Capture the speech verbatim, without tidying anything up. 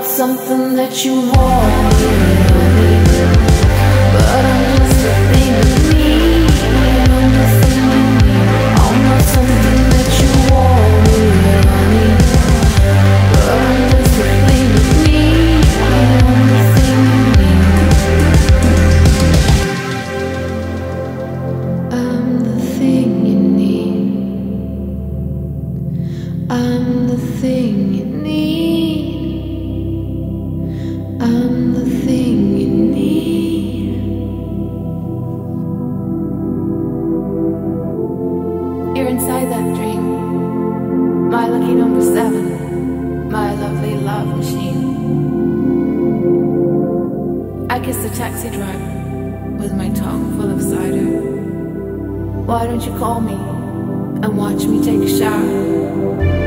something that you want, honey, but I'm just a thing of me. I'm the thing you need. I'm not something that you want, honey, but I'm just a thing of me. I'm the thing you need. I'm the thing you need. I'm the thing you need. I'm the thing you need. You're inside that dream, my lucky number seven, my lovely love machine. I kiss the taxi driver with my tongue full of cider. Why don't you call me and watch me take a shower?